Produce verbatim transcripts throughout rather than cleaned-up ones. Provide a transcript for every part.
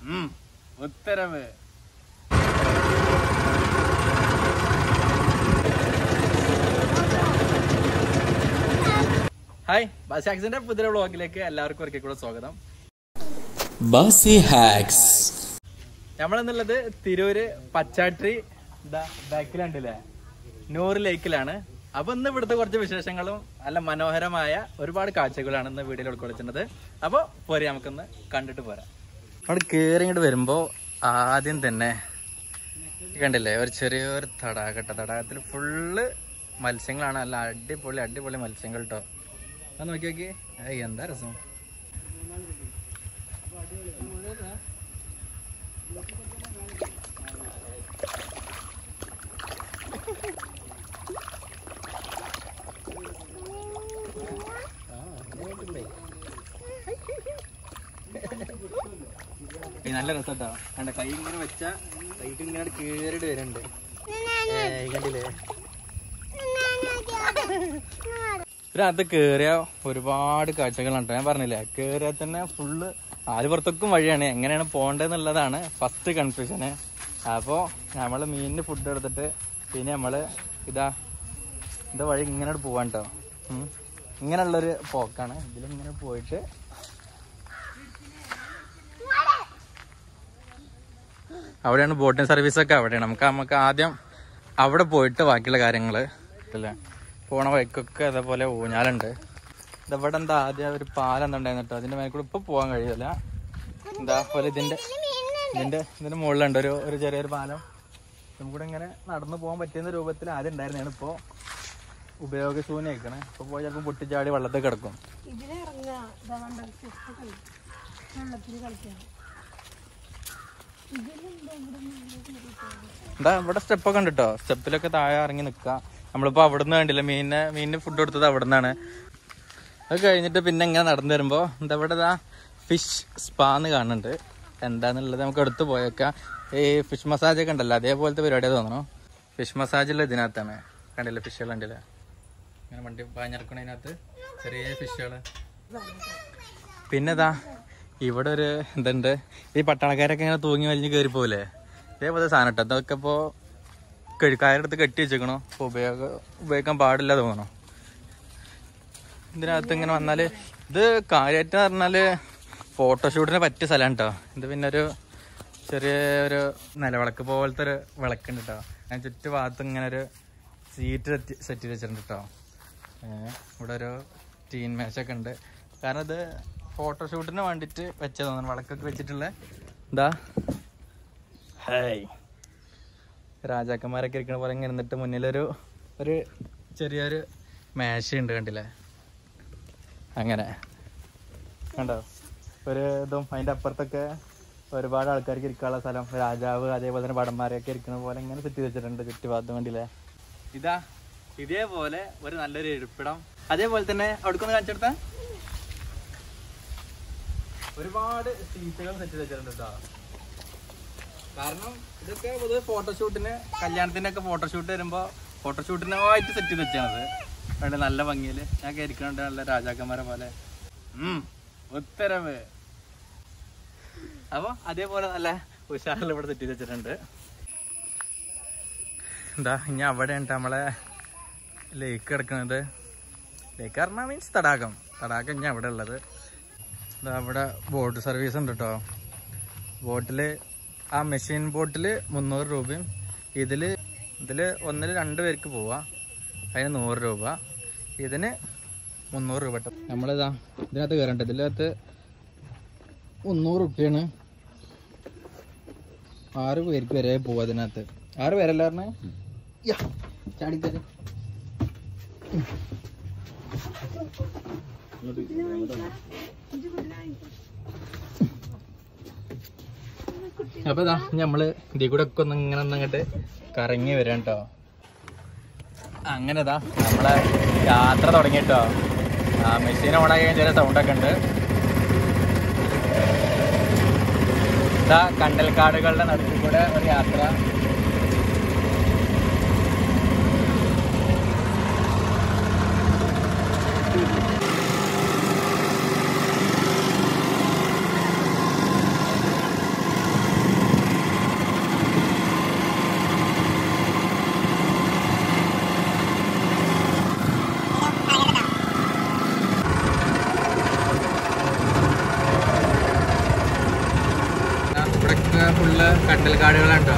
ഉത്തരവ്. ഹായ്, ബാസി ഹാക്സിന്റെ പുതിയ വ്ളോഗിലേക്ക് എല്ലാവർക്കും ഒരിക്കൽ കൂടെ സ്വാഗതം. ബാസി ഹാക്സ്. നമ്മളെന്നുള്ളത് തിരൂര് പച്ചാട്രി ബാക്കിലുണ്ടല്ലേ, നൂർ ലേക്കിലാണ്. അപ്പൊ ഇന്ന് ഇവിടുത്തെ കുറച്ച് വിശേഷങ്ങളും നല്ല മനോഹരമായ ഒരുപാട് കാഴ്ചകളാണ് ഇന്ന് വീഡിയോയിൽ ഉൾക്കൊള്ളിച്ചിട്ടുള്ളത്. അപ്പൊ പോരെ, നമുക്കൊന്ന് കണ്ടിട്ട് പോരാം. അവിടെ കയറി ഇങ്ങോട്ട് വരുമ്പോ ആദ്യം തന്നെ കണ്ടില്ലേ ഒരു ചെറിയൊരു തടാകട്ട. തടാകത്തിൽ ഫുള്ള് മത്സ്യങ്ങളാണ്. നല്ല അടിപൊളി അടിപൊളി മത്സ്യങ്ങൾ കേട്ടോ. അത് നോക്കി നോക്കി, എന്താ രസം. നല്ല രസട്ടോ. കണ്ട കൈ ഇങ്ങനെ വെച്ച കൈക്ക് ഇങ്ങനെ കേറിട്ട് വരുന്നുണ്ട്. കണ്ടില്ലേ, ഇതിനകത്ത് കേറിയ ഒരുപാട് കാഴ്ചകളുണ്ട്. ഞാൻ പറഞ്ഞില്ലേ, കേറിയാൽ തന്നെ ഫുള്ള് ആലുപുറത്തേക്കും വഴിയാണ്. എങ്ങനെയാണ് പോകേണ്ടതെന്നുള്ളതാണ് ഫസ്റ്റ് കൺഫ്യൂഷന്. അപ്പോൾ നമ്മൾ മീനിന് ഫുഡ് എടുത്തിട്ട് പിന്നെ നമ്മള് ഇതാ ഇത് വഴി ഇങ്ങനെ പോവാൻ കേട്ടോ. ഇങ്ങനെയുള്ളൊരു പോക്കാണ്. ഇതിലിങ്ങനെ പോയിട്ട് അവിടെയാണ് ബോട്ടിംഗ് സർവീസൊക്കെ. അവിടെയാണ് നമുക്ക് നമുക്ക് ആദ്യം അവിടെ പോയിട്ട് ബാക്കിയുള്ള കാര്യങ്ങൾ അല്ലേ. പോണ വഴിക്കൊക്കെ അതേപോലെ ഊഞ്ഞാലുണ്ട്. ഇതവിടെ എന്താ ആദ്യം ഒരു പാലം എന്താ ഉണ്ടായിരുന്നു. അതിന്റെ മേലെ കൂടെ ഇപ്പൊ പോകാൻ കഴിയില്ല. എന്താ പോലെ ഇതിന്റെ ഇതിന്റെ ഇതിന്റെ മുകളിലുണ്ട് ഒരു ഒരു ചെറിയൊരു പാലം. നമുക്കിവിടെ ഇങ്ങനെ നടന്നു പോകാൻ പറ്റുന്ന രൂപത്തിൽ ആദ്യം ഉണ്ടായിരുന്നതാണ്. ഇപ്പോൾ ഉപയോഗശൂന്യമായിക്കണേ. ഇപ്പൊ പോയി ചിലപ്പോൾ പൊട്ടിച്ചാടി വെള്ളത്തിൽ കിടക്കും. എന്താ ഇവിടെ സ്റ്റെപ്പൊക്കെ ഉണ്ട് കേട്ടോ. സ്റ്റെപ്പിലൊക്കെ താഴെ ഇറങ്ങി നിൽക്കാം. നമ്മളിപ്പോ അവിടുന്ന് കണ്ടില്ല, മീനിന് മീനിന് ഫുഡ് കൊടുത്തത് അവിടെ നിന്നാണ്. അത് കഴിഞ്ഞിട്ട് പിന്നെ ഇങ്ങനെ നടന്നു വരുമ്പോ എന്താ ഇവിടെ ഇതാ ഫിഷ് സ്പാന്ന് കാണുന്നുണ്ട്. എന്താന്നുള്ളത് നമുക്ക് എടുത്ത് പോയേക്കാം. ഈ ഫിഷ് മസാജ് ഒക്കെ ഉണ്ടല്ലോ, അതേപോലത്തെ പരിപാടിയാണ് തോന്നണു. ഫിഷ് മസാജുള്ള ഇതിനകത്താണ്. കണ്ടില്ലേ ഫിഷുകൾ കണ്ടില്ലേ, ഇങ്ങനെ വണ്ടി പാഞ്ഞിറക്കണതിനകത്ത് ചെറിയ ഫിഷുകള്. പിന്നെ ഇതാ ഇവിടെ ഒരു എന്തുണ്ട്, ഈ പട്ടാളക്കാരൊക്കെ ഇങ്ങനെ തൂങ്ങി വലിഞ്ഞ് കയറി പോകില്ലേ, ഇതേപോലെ സാധനം കേട്ടോ. അതൊക്കെ ഇപ്പോൾ കയറെടുത്ത് കെട്ടി വെച്ചേക്കണോ. അപ്പോൾ ഉപയോഗം ഉപയോഗിക്കാൻ പാടില്ല തോന്നണോ. ഇതിനകത്ത് ഇങ്ങനെ വന്നാൽ ഇത് കാര്യമായിട്ട് പറഞ്ഞാൽ ഫോട്ടോഷൂട്ടിന് പറ്റിയ സ്ഥലമാണ് കേട്ടോ. ഇത് പിന്നെ ഒരു ചെറിയ ഒരു നിലവിളക്ക് പോലത്തെ ഒരു വിളക്കുണ്ട് കേട്ടോ. ഞാൻ ചുറ്റു ഭാഗത്ത് ഇങ്ങനെ ഒരു സീറ്റ് സെറ്റ് സെറ്റ് ചെയ്ത് വെച്ചിട്ടുണ്ട് കേട്ടോ. ഇവിടെ ഒരു ടീൻ മേശൊക്കെ ഉണ്ട്. കാരണം ഇത് ഫോട്ടോഷൂട്ടിന് വേണ്ടിയിട്ട് വെച്ച തോന്നുന്നു, വിളക്കൊക്കെ വെച്ചിട്ടുള്ള. എന്താ ഹായ്, രാജാക്കന്മാരൊക്കെ ഇരിക്കണ പോലെ ഇങ്ങനെ നിന്നിട്ട് മുന്നിലൊരു ഒരു ചെറിയൊരു മേശയുണ്ട് കണ്ടില്ലേ. അങ്ങനെ കണ്ടോ ഒരു ഇതും. അതിൻ്റെ അപ്പുറത്തൊക്കെ ഒരുപാട് ആൾക്കാർക്ക് ഇരിക്കാനുള്ള സ്ഥലം, രാജാവ് അതേപോലെ തന്നെ ഭടന്മാരെയൊക്കെ ഇരിക്കുന്ന പോലെ ഇങ്ങനെ സെറ്റ് ചെയ്ത് വെച്ചിട്ടുണ്ട് ചുറ്റുഭാഗത്തും കണ്ടില്ലേ. ഇതാ ഇതേപോലെ ഒരു നല്ലൊരു ഇരിപ്പിടം. അതേപോലെ തന്നെ അവിടേക്കൊന്ന് കാണിച്ചെടുത്താ ഒരുപാട് സീറ്റുകൾ സെറ്റ് ചെയ്ത് വെച്ചിട്ടുണ്ട് കേട്ടോ. കാരണം ഇതൊക്കെ പൊതുവെ ഫോട്ടോഷൂട്ടിന്, കല്യാണത്തിനൊക്കെ ഫോട്ടോഷൂട്ട് വരുമ്പോൾ ഫോട്ടോഷൂട്ടിനായിട്ട് സെറ്റ് ചെയ്ത് വെച്ചാണത്. വേണ്ട നല്ല ഭംഗിയിൽ ഞാൻ കയറിക്കുന്നുണ്ട്, നല്ല രാജാക്കന്മാരെ പോലെ. ഉത്തരവ്. അപ്പോൾ അതേപോലെ നല്ല ഉഷാറിൽ ഇവിടെ സെറ്റ് ചെയ്ത് വെച്ചിട്ടുണ്ട്. എന്താ ഇനി അവിടെ ഉണ്ട് നമ്മളെ ലേക്ക് കിടക്കുന്നത്. ലേക്ക് പറഞ്ഞാൽ മീൻസ് തടാകം. തടാകം ഇനി അവിടെ ഉള്ളത്. ഇതാ അവിടെ ബോട്ട് സർവീസ് ഉണ്ട് കേട്ടോ. ബോട്ടിൽ ആ മെഷീൻ ബോട്ടിൽ മുന്നൂറ് രൂപയും ഇതിൽ ഇതിൽ ഒന്നിൽ രണ്ട് പേർക്ക് പോവാം, അതിന് നൂറ് രൂപ. ഇതിന് മുന്നൂറ് രൂപ കേട്ടോ. നമ്മളിതാ ഇതിനകത്ത് കയറണ്ട. ഇതിനകത്ത് മുന്നൂറ് റുപ്യാണ്. ആറ് പേർക്ക് വരെ പോവാ ഇതിനകത്ത്. ആറ് പേരല്ല പറഞ്ഞേ. ചാടിത്തരും. അപ്പൊ ഇതാ നമ്മള് ഇതിൽ കൂടെ ഒക്കെ ഒന്ന് ഇങ്ങനെ ഒന്നങ്ങോട്ട് കറങ്ങി വരാം കേട്ടോ. അങ്ങനെ ഇതാ നമ്മളെ യാത്ര തുടങ്ങിട്ടോ. ആ മെഷീൻ ഓണാക്കി ചെറിയ സൗണ്ടൊക്കെ ഉണ്ട്. ഇതാ കണ്ടൽക്കാടുകളുടെ നടുവിൽ കൂടെ ഒരു യാത്ര. ഫുള്ള് കണ്ടൽ കാടുകളുണ്ടോ.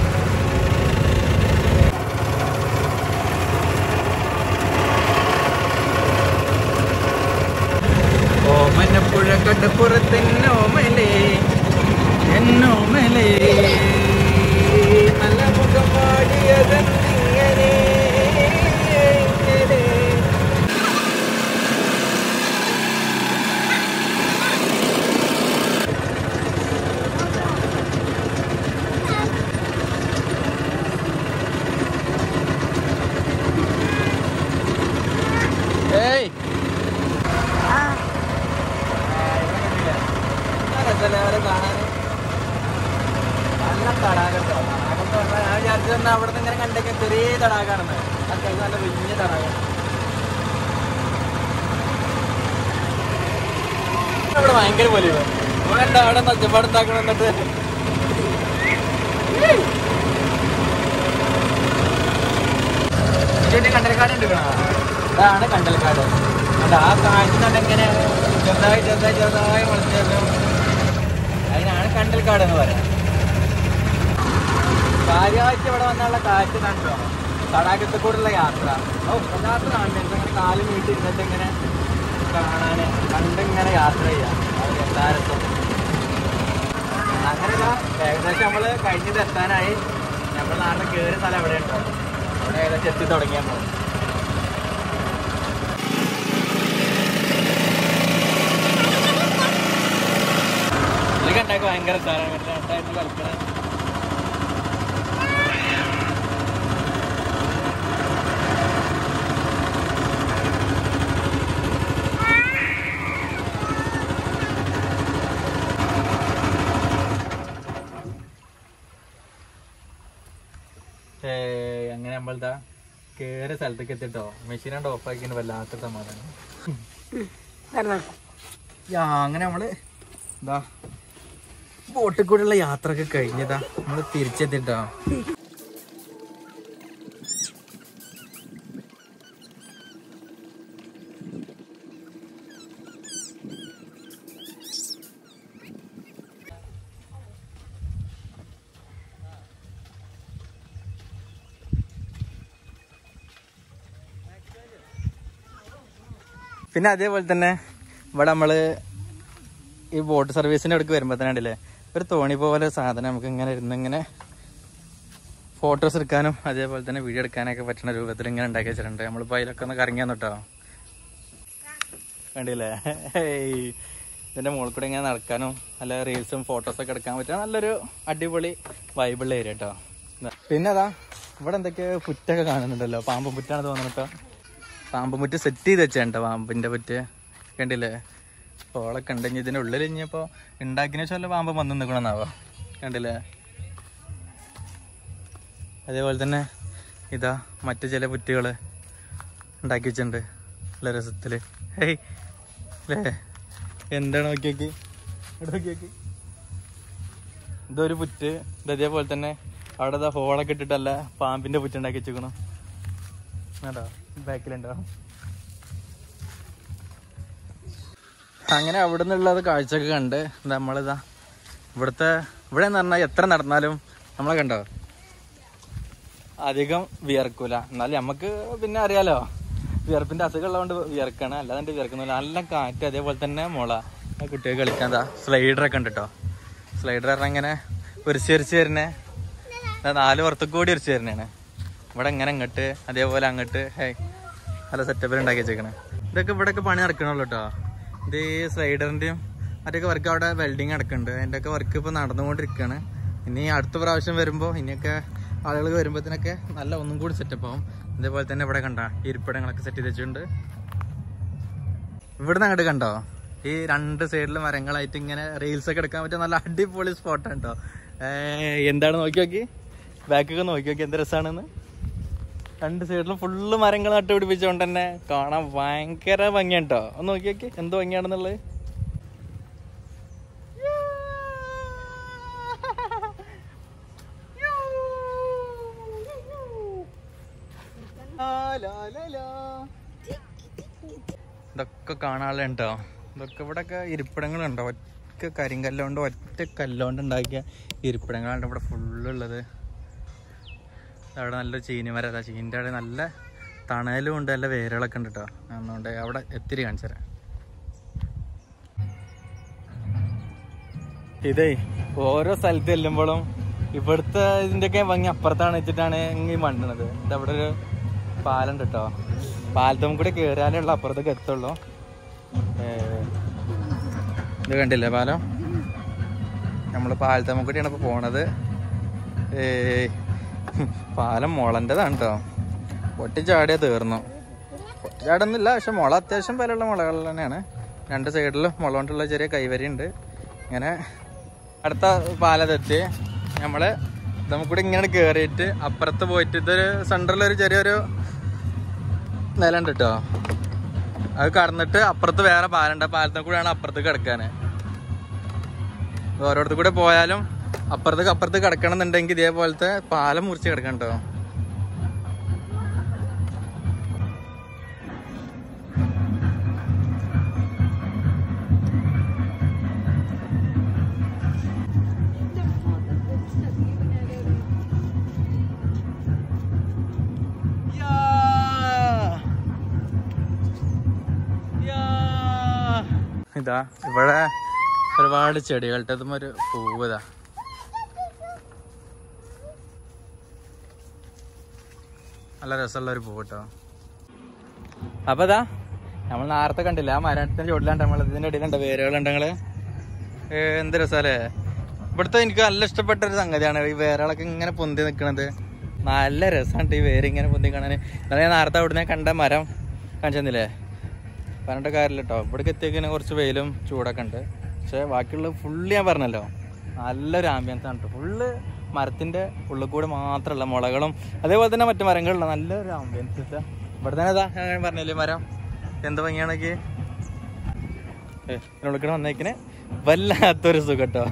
ഓമനപ്പുഴ കടപ്പുറത്തെന്നോമലേ എന്നോമലേ നല്ല മുഖം പാടിയതെന്നിങ്ങനെ. ഏയ് കാണാൻ നല്ല തടാകം. തടാകം പറഞ്ഞാൽ ഞാൻ വിചാരിച്ചു അവിടെ നിന്ന് ഇങ്ങനെ കണ്ടൊക്കെ ചെറിയ തടാകമാണെന്ന്. അത്യാവശ്യം നല്ല വലിയ തടാകം. ഇവിടെ ഭയങ്കര പോലെ കണ്ട അവിടെ നച്ചപ്പാട് ഉണ്ടാക്കണം. എന്നിട്ട് കണ്ടൽക്കാട് എടുക്കണം. അതാണ് കണ്ടൽക്കാട്. അത് ആ കാഴ്ച കണ്ടെങ്ങനെ ചെറുതായി ചെറുതായി ചെറുതായി വളർത്തിയല്ലോ. അതിനാണ് കണ്ടൽക്കാട് എന്ന് പറയാം. കാര്യമായിട്ട് ഇവിടെ വന്നുള്ള കാറ്റ് കണ്ടോ. തടാകത്തിൽ കൂടെയുള്ള യാത്ര ഓ വല്ലാത്ത കാണുന്നത്. ഇങ്ങനെ കാല് നീട്ടിരുന്നിട്ട് ഇങ്ങനെ കാണാന് കണ്ടിങ്ങനെ യാത്ര ചെയ്യാം. അത് എല്ലാ രസം. അങ്ങനെയല്ല ഏകദേശം നമ്മള് കഴിഞ്ഞത് എത്താനായി. നമ്മുടെ നാട്ടിൽ കയറിയ സ്ഥലം എവിടെ ഉണ്ടോ അവിടെ ഏകദേശം എത്തി തുടങ്ങിയപ്പോൾ കണ്ടൊക്കെ ഭയങ്കര സ്ഥലമാണ്. രണ്ടായിട്ട് കളിക്കണം. ഏ അങ്ങനെ നമ്മളെന്താ കേറിയ സ്ഥലത്തേക്ക് എത്തിട്ടോ. മെഷീനാണ്ട് ഓഫ് ആക്കിയിട്ട് വല്ലാത്ത സമാധാനം. അങ്ങനെ നമ്മള് എന്താ ബോട്ടിൽ കൂടെയുള്ള യാത്ര ഒക്കെ കഴിഞ്ഞതാ. നമ്മള് തിരിച്ചെത്തിട്ടോ. പിന്നെ അതേപോലെ തന്നെ ഇവിടെ നമ്മള് ഈ ബോട്ട് സർവീസിന്റെ അടുക്ക് വരുമ്പോ തന്നെ ഉണ്ടല്ലേ ഒരു തോണി പോലെ സാധനം നമുക്ക് ഇങ്ങനെ ഇരുന്ന് ഇങ്ങനെ ഫോട്ടോസ് എടുക്കാനും അതേപോലെ തന്നെ വീഡിയോ എടുക്കാനൊക്കെ പറ്റുന്ന രൂപത്തിൽ ഇങ്ങനെ ഉണ്ടാക്കി വെച്ചിട്ടുണ്ട്. നമ്മളിപ്പോൾ അതിലൊക്കെ ഒന്ന് കറങ്ങിയാന്ന് കേട്ടോ. കണ്ടില്ലേ ഇതിന്റെ മുകളിൽ കൂടെ ഇങ്ങനെ നടക്കാനും നല്ല റീൽസും ഫോട്ടോസൊക്കെ എടുക്കാൻ പറ്റുക നല്ലൊരു അടിപൊളി വൈബിളുള്ള ഏരിയ കേട്ടോ. പിന്നെ അതാ ഇവിടെ എന്തൊക്കെയോ പുറ്റൊക്കെ കാണുന്നുണ്ടല്ലോ. പാമ്പ് പുറ്റാണ് തോന്നുന്നു കേട്ടോ. പാമ്പ് മുറ്റ് സെറ്റ് ചെയ്ത് വെച്ചേട്ടോ പാമ്പിന്റെ പുറ്റ്. കണ്ടില്ലേ ഓളൊക്കെ ഉണ്ട്. ഇനി ഇതിൻ്റെ ഉള്ളിൽ ഇനിയിപ്പോൾ ഉണ്ടാക്കിയെന്ന് വെച്ചാൽ പാമ്പ് വന്ന് നിൽക്കണമെന്നാവോ. കണ്ടില്ലേ അതേപോലെ തന്നെ ഇതാ മറ്റു ചില പുറ്റുകൾ ഉണ്ടാക്കി വെച്ചിട്ടുണ്ട് നല്ല രസത്തിൽ. ഹേയ് അല്ലേ എന്താണ് നോക്കി നോക്കി ഇവിടെ നോക്കി നോക്കി. ഇതൊരു പുറ്റ്. ഇത് അതേപോലെ തന്നെ അവിടെ ഇതാ ഹോളൊക്കെ ഇട്ടിട്ടല്ല പാമ്പിൻ്റെ പുറ്റ് ഉണ്ടാക്കി വെച്ചേക്കണം. കേട്ടോ ബാക്കിലുണ്ടോ. അങ്ങനെ അവിടെ നിന്നുള്ളത് കാഴ്ചയൊക്കെ കണ്ട് നമ്മളിതാ ഇവിടുത്തെ ഇവിടെ എന്ന് പറഞ്ഞാൽ എത്ര നടന്നാലും നമ്മളെ കണ്ടോ അധികം വിയർക്കൂല. എന്നാലും നമുക്ക് പിന്നെ അറിയാലോ വിയർപ്പിന്റെ അസുഖം ഉള്ളതുകൊണ്ട് വിയർക്കാണ്. അല്ലാതെ വിയർക്കുന്നില്ല. നല്ല കാറ്റ്. അതേപോലെ തന്നെ മുള കുട്ടികൾ കളിക്കാൻ എന്താ സ്ലൈഡറൊക്കെ ഉണ്ട് കേട്ടോ. സ്ലൈഡർ പറഞ്ഞാൽ ഇങ്ങനെ ഉരച്ച് ഉരച്ച് തരുന്നേ. നാല് പുറത്തേക്ക് കൂടി ഉരച്ച് തരുന്നതാണ്. ഇവിടെ ഇങ്ങനെ അങ്ങോട്ട് അതേപോലെ അങ്ങോട്ട് ഹേ നല്ല സെറ്റപ്പിൽ ഉണ്ടാക്കി വെച്ചേക്കണേ. ഇതൊക്കെ ഇവിടെയൊക്കെ പണി നടക്കണല്ലോ കേട്ടോ. ഇത് ഈ സ്ലൈഡറിൻ്റെയും മറ്റൊക്കെ വർക്ക് അവിടെ വെൽഡിങ് നടക്കുന്നുണ്ട്. അതിൻ്റെ ഒക്കെ വർക്ക് ഇപ്പോൾ നടന്നുകൊണ്ടിരിക്കുകയാണ്. ഇനി അടുത്ത പ്രാവശ്യം വരുമ്പോൾ ഇനിയൊക്കെ ആളുകൾ വരുമ്പോഴത്തേനൊക്കെ നല്ല ഒന്നും കൂടി സെറ്റപ്പ് ആവും. അതേപോലെ തന്നെ ഇവിടെ കണ്ടോ ഇരിപ്പിടങ്ങളൊക്കെ സെറ്റ് ചെയ്ത് വെച്ചിട്ടുണ്ട്. ഇവിടുന്ന് അങ്ങോട്ട് കണ്ടോ ഈ രണ്ട് സൈഡിൽ മരങ്ങളായിട്ട് ഇങ്ങനെ റീൽസ് ഒക്കെ എടുക്കാൻ പറ്റിയ നല്ല അടിപൊളി സ്പോട്ടാണ് കേട്ടോ. എന്താണ് നോക്കി നോക്കി ബാക്കൊക്കെ നോക്കി നോക്കി എന്ത് രസമാണെന്ന്. രണ്ട് സൈഡിലും ഫുള്ള് മരങ്ങൾ നട്ടുപിടിപ്പിച്ചുകൊണ്ട് തന്നെ കാണാൻ ഭയങ്കര ഭംഗിയാണ് കേട്ടോ. ഒന്ന് നോക്കി നോക്കി എന്ത് ഭംഗിയാണെന്നുള്ളത്. ഇതൊക്കെ കാണാനുണ്ടോ. ഇതൊക്കെ ഇവിടെയൊക്കെ ഇരിപ്പിടങ്ങളുണ്ടോ. ശരിക്കും കരിങ്കല്ലുകൊണ്ട് ഒറ്റ കല്ലുകൊണ്ട് ഉണ്ടാക്കിയ ഇരിപ്പിടങ്ങളാണ് ഇവിടെ ഫുള്ളുള്ളത്. അവിടെ നല്ല ചീനിമരം, അതാ ചീനിൻ്റെ അവിടെ നല്ല തണലും ഉണ്ട്, നല്ല വേരുകളൊക്കെ ഉണ്ട് കേട്ടോ. അതുകൊണ്ട് അവിടെ എത്തിരി കാണിച്ചു തരാം. ഇതേ ഓരോ സ്ഥലത്ത് ചെല്ലുമ്പോഴും ഇവിടുത്തെ ഇതിൻ്റെയൊക്കെ ഭംഗി അപ്പുറത്താണ് വെച്ചിട്ടാണ് ഈ മണ്ണുന്നത്. ഇതവിടെ ഒരു പാലം ഉണ്ട് കേട്ടോ. പാലത്തും കൂടി കയറിയാലേ ഉള്ളു അപ്പുറത്തേക്ക് എത്തുള്ളൂ. ഇത് കണ്ടില്ലേ പാലം? നമ്മൾ പാലത്തമ്മ കൂടിയാണ് ഇപ്പോൾ പോണത്. ഏ പാലം മുളൻ്റെതാണ് കേട്ടോ. പൊട്ടിച്ചാടിയാൽ തീർന്നു. പൊട്ടിച്ചാടുന്നില്ല, പക്ഷെ മുള അത്യാവശ്യം വിലയുള്ള മുളകൾ തന്നെയാണ്. രണ്ട് സൈഡിലും മുള കൊണ്ടുള്ള ചെറിയ കൈവരി ഉണ്ട്. ഇങ്ങനെ അടുത്ത പാലത്തെത്തി നമ്മൾ നമുക്കൂടെ ഇങ്ങനെ കയറിയിട്ട് അപ്പുറത്ത് പോയിട്ട് ഇതൊരു സെൻറ്ററിലൊരു ചെറിയൊരു നില ഉണ്ട് കേട്ടോ. അത് കടന്നിട്ട് അപ്പുറത്ത് വേറെ പാലുണ്ട്. പാലത്തിൽ കൂടെയാണ് അപ്പുറത്തേക്ക് കിടക്കാൻ. ഓരോരുത്തർ കൂടെ പോയാലും അപ്പുറത്തേക്ക് അപ്പുറത്ത് കിടക്കണം എന്നുണ്ടെങ്കിൽ ഇതേപോലത്തെ പാലം മുറിച്ച് കിടക്കണം കേട്ടോ. ഇതാ ഇവിടെ ഒരുപാട് ചെടികളുടെ അതും ഒരു പൂവ് ഇതാ. നല്ല രസമുള്ള ഒരു പൂവ് കേട്ടോ. അപ്പൊ ഇതാ നമ്മൾ നേരത്തെ കണ്ടില്ല ആ മരത്തിന്റെ ചുവട്ടിലാണ്ട് നമ്മൾ ഇതിന്റെ ഇടയിലുണ്ട് വേരുകളുണ്ട്. നിങ്ങള് എന്ത് രസമല്ലേ? ഇവിടുത്തെ എനിക്ക് നല്ല ഇഷ്ടപ്പെട്ട ഒരു സംഗതിയാണ് ഈ വേരുകളൊക്കെ ഇങ്ങനെ പൊന്തി നിൽക്കണത്. നല്ല രസമുണ്ട് ഈ വേര് ഇങ്ങനെ പൊന്തി കാണാൻ. എന്നാൽ ഞാൻ നേരത്തെ അവിടുന്ന് കണ്ട മരം കാണിച്ചെന്നില്ലേ, പറഞ്ഞിട്ട് കാര്യമില്ല കേട്ടോ. ഇവിടേക്ക് എത്തിയേക്കിനെ കുറച്ച് വെയിലും ചൂടൊക്കെ ഉണ്ട്. പക്ഷെ ബാക്കിയുള്ളത് ഫുള്ള് ഞാൻ പറഞ്ഞല്ലോ നല്ലൊരു ആംബിയൻസ് ആണ് കേട്ടോ. ഫുള്ള് മരത്തിൻ്റെ ഉള്ളിൽ കൂടെ മാത്രമല്ല മുളകളും അതേപോലെ തന്നെ മറ്റു മരങ്ങളുള്ള നല്ലൊരു ആംബിയൻസ്. ഇവിടെ തന്നെ ഇതാ ഞാൻ പറഞ്ഞില്ലേ മരം എന്ത് ഭംഗിയാണെങ്കിൽ ഉള്ളിക്കണ വന്നേക്കിന് വല്ലാത്തൊരു സുഖം കേട്ടോ.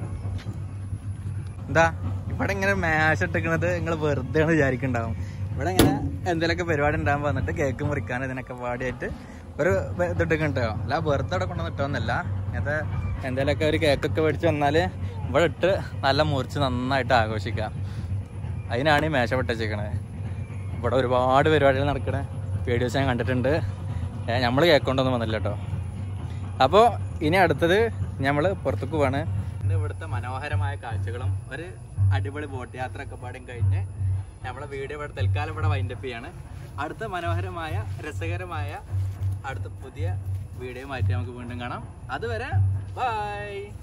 എന്താ ഇവിടെ ഇങ്ങനെ മാഷ് ഇട്ടിക്കണത് നിങ്ങൾ വെറുതെ ആണ് വിചാരിക്കുന്നുണ്ടാവും. ഇവിടെ ഇങ്ങനെ എന്തെങ്കിലുമൊക്കെ പരിപാടി ഉണ്ടാകുമ്പോൾ വന്നിട്ട് കേക്ക് മുറിക്കാൻ ഇതിനൊക്കെ പാടിയായിട്ട് ഒരു ഇതിട്ടൊക്കെ കേട്ടോ. അല്ല വെറുതെ അവിടെ കൊണ്ടുവന്ന് ഇട്ടോന്നല്ല. ഇങ്ങനത്തെ എന്തെങ്കിലുമൊക്കെ ഒരു കേക്കൊക്കെ മേടിച്ച് വന്നാൽ ഇവിടെ ഇട്ട് നല്ല മുറിച്ച് നന്നായിട്ട് ആഘോഷിക്കാം. അതിനാണ് ഈ മേശ വെട്ടിച്ചേക്കണത്. ഇവിടെ ഒരുപാട് പരിപാടികൾ നടക്കണേ വീഡിയോസ് ഞാൻ കണ്ടിട്ടുണ്ട്. നമ്മൾ കേക്ക് കൊണ്ടൊന്നും വന്നില്ല കേട്ടോ. അപ്പോൾ ഇനി അടുത്തത് നമ്മൾ പുറത്തേക്ക് പോവാണ്. ഇന്ന് ഇവിടുത്തെ മനോഹരമായ കാഴ്ചകളും ഒരു അടിപൊളി ബോട്ട് യാത്ര ഒക്കെ പാടും കഴിഞ്ഞ് നമ്മളെ വീഡിയോ ഇവിടെ തൽക്കാലം ഇവിടെ വൈൻഡപ്പ് ചെയ്യാണ്. അടുത്ത മനോഹരമായ രസകരമായ അടുത്ത പുതിയ വീഡിയോ മാറ്റി നമുക്ക് വീണ്ടും കാണാം. അതുവരെ ബൈ.